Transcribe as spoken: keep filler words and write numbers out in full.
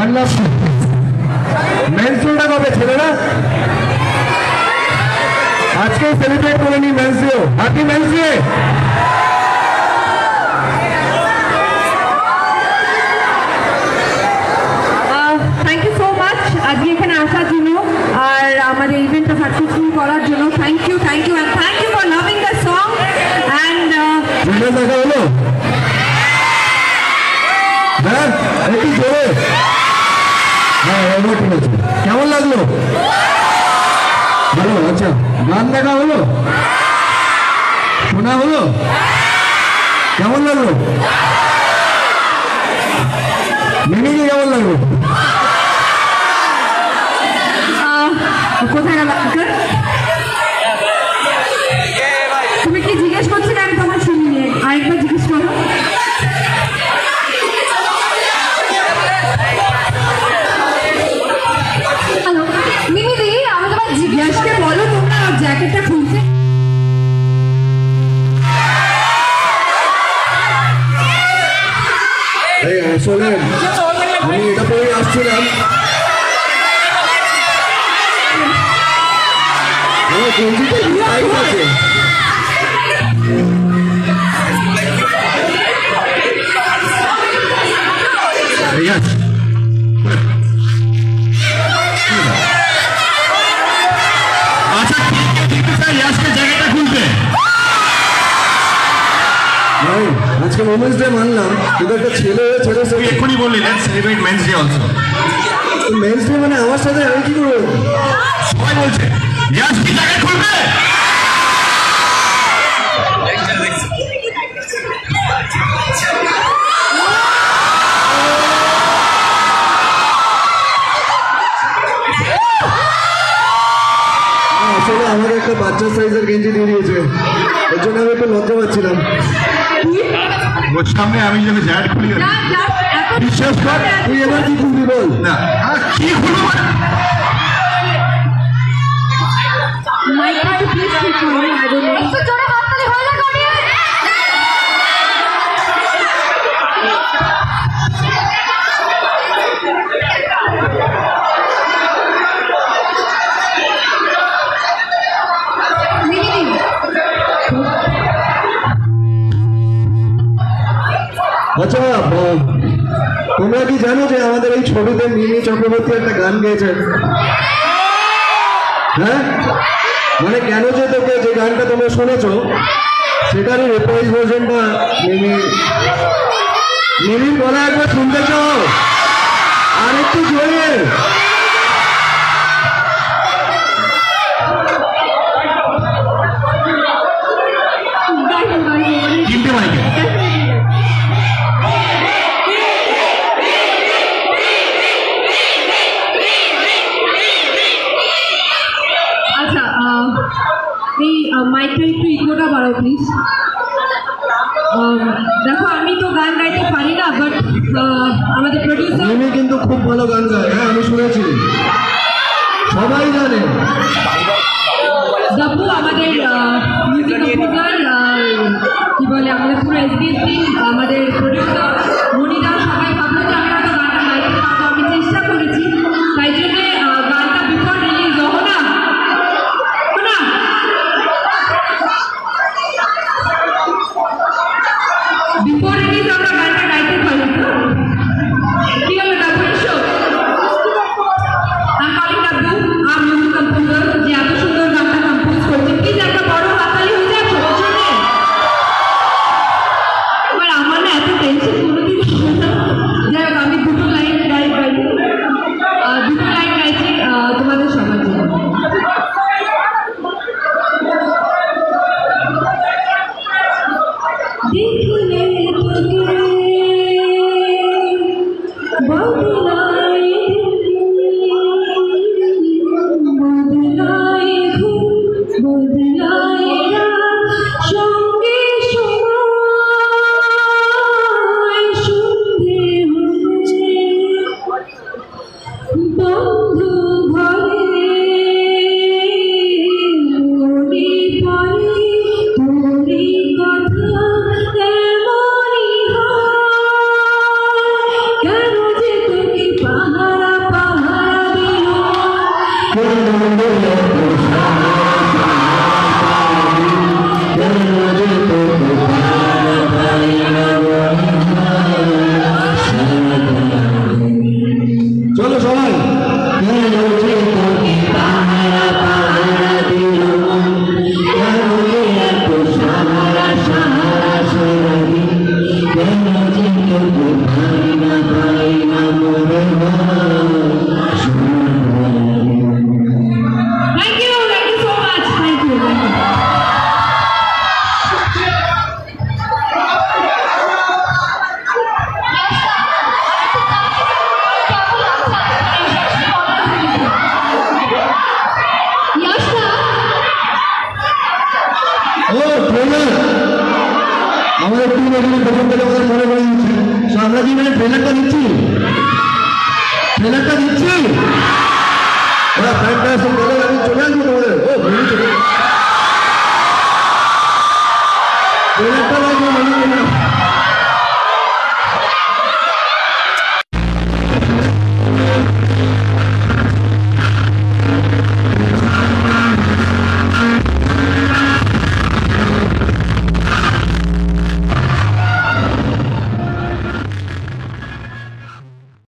Bangla men's data কবে ছেলেরা? আজকে সেলিব্রেট করে নি men's day. Happy men's day. Thank you so much আজকে এখানে আসার জন্য আর আমাদের ইভেন্টটা সাকসেসফুল করার জন্য। Thank you thank you and thank you for loving the song and দেখা হলো। হ্যাঁ একটু জোরে। হ্যাঁ ঠিক আছে। কেমন লাগলো? ভালো। আচ্ছা গান দেখা হলো, শোনা হলো, কেমন লাগলো? মিমিকে কেমন লাগলো? কোথায় গেল? তুমি কি জিজ্ঞেস করছিলে? আমি তোমার শুনিনি, আরেকবার জিজ্ঞেস করো। হ্যালো মিমি দি, আমি তোমার জিজ্ঞাসকে বলো তোমরা জ্যাকেটটা খুলতে। আসলে আমি এটা পরে আসছিলাম, আজকে মোমেন্টস ডে মানলাম, কিন্তু একটা ছেলে ছেলে এক্ষুনি বললি let's celebrate men's day also. Men's day মানে আমার সাথে আমি কি করবো? সবাই বলছে ইয়াশ কি জ্যাকেট খুলবে? আসলে আমাকে একটা বাচ্চা সাইজের গেঞ্জি দিয়ে দিয়েছে, এর জন্য আমি একটু লজ্জা পাচ্ছিলাম। ওর সামনে আমি যখন জ্যাকেট খুলি বিশ্বাস কর, তুই এবার কি খুলবি বল? না কি খুলবো? আচ্ছা তোমরা কি জানো যে আমাদের এই ছবিতে মিমি চক্রবর্তী একটা গান গেয়েছে? হ্যাঁ মানে কেন যে তোকে যে গানটা তোমরা শুনেছো সেটারই রেপ্রাইজ ভার্সনটা মিমি মিমির গলা একবার শুনতে চাও? আর একটু জোরে। তিনটে মাইকে এই মাইকটা একটু ইকোটা বাড়াও প্লিজ। দেখো আমি তো গান গাইতে পারি না, বাট আমাদের প্রডিউসার মিমি কিন্তু খুব ভালো গান গায়। হ্যাঁ আমি শুনেছি, সবাই জানে। দাব্বু আমাদের মিউজিক কম্পোজার, কি বলে আমাদের পুরো এসবিএস টিম, আমাদের প্রডিউসার মনিরা, সবাই ভাবলো যে আমরা তো গানটা গাইতে পারবো। আমি চেষ্টা করেছি, তাই জন্য গানটা বিফোর রিলিজ হবো না না বিফোর রিলিজ আমরা গানটা গাইতে পারি। কি হলো ডাব্বু? এসো। আমি কলিং ডাব্বু, আর মিউজিক কম্পোজার যে এত চলো সবাই Thank you, thank you so much. Thank you, thank you. Yash na, ও ট্রেলার আমাদের টিম এখানে প্রথম থেকে আমাদের মনে করে দিচ্ছি আমরা কি মানে ট্রেলারটা দিচ্ছি ট্রেলারটা দিচ্ছি ওরা ফ্যান্টাস্টিক ট্রেলার আমি চলে আসবো তোমাদের ও ভেবে চলে